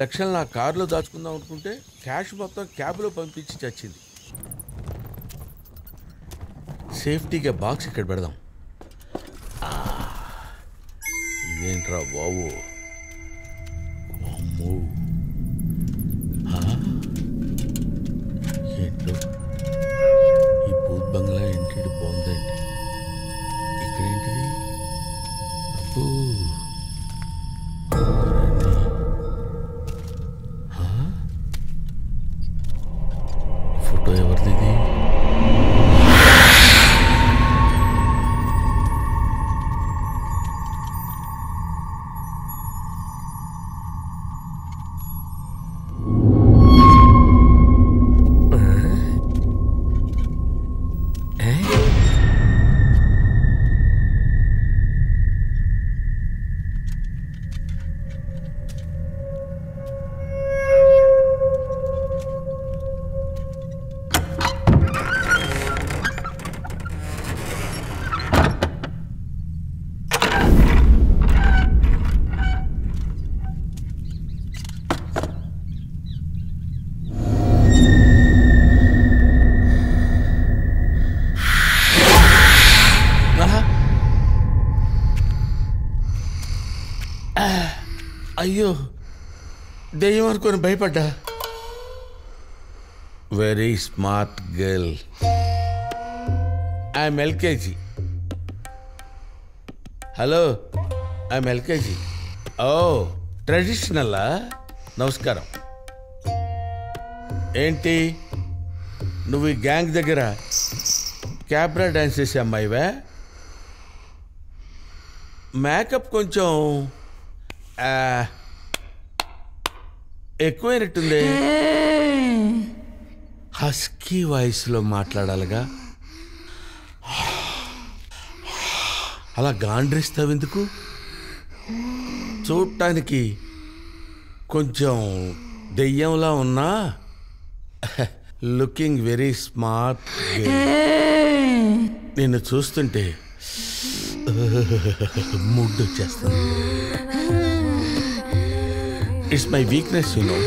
లక్షలు నా కారులో దాచుకుందాం అనుకుంటే క్యాష్ మొత్తం క్యాబ్లో పంపించి చచ్చింది. సేఫ్టీగా బాక్స్ ఇక్కడ పెడదాం. ఇదేంట్రా బాబు, అమ్మో ఏంటో ఈ భూత్ బంగ్లా ఏంటి బాగుందండి. ఇక్కడేంటిది? అబ్బో ఫోటో ఎవరిది? అయ్యో, దెయ్యం అనుకొని భయపడ్డా. Very smart girl. I'm LKG. Hello, I'm LKG. ఓ ట్రెడిషనల్లా? నమస్కారం. ఏంటి నువ్వు ఈ గ్యాంగ్ దగ్గర క్యాబ్రా డాన్స్ చేసే అమ్మాయివా? మేకప్ కొంచెం ఎక్కువైనట్టుంది. హస్కీ వాయిస్లో మాట్లాడాలిగా, అలా గాండ్రిస్తావు ఎందుకు? చూడటానికి కొంచెం దెయ్యంలా ఉన్నా లుకింగ్ వెరీ స్మార్ట్. నిన్ను చూస్తుంటే మూడ్ వచ్చేస్తుంది. It's my weakness, you know.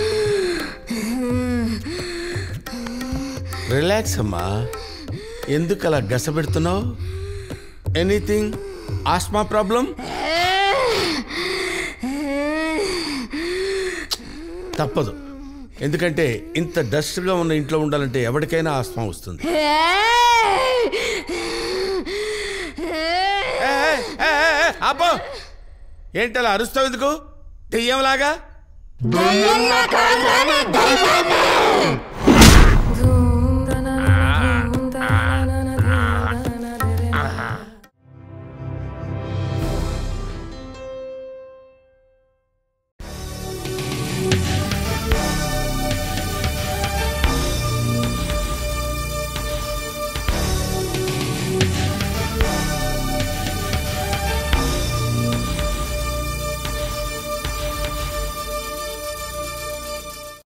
Relax అమ్మా, ఎందుకు అలా గసపెడుతున్నావు? ఎనీథింగ్? ఆస్మా ప్రాబ్లం? తప్పదు, ఎందుకంటే ఇంత డస్ట్గా ఉన్న ఇంట్లో ఉండాలంటే ఎవరికైనా ఆస్మా వస్తుంది. అబ్బో, ఏంటలా అరుస్తావు ఎందుకు దెయ్యంలాగా?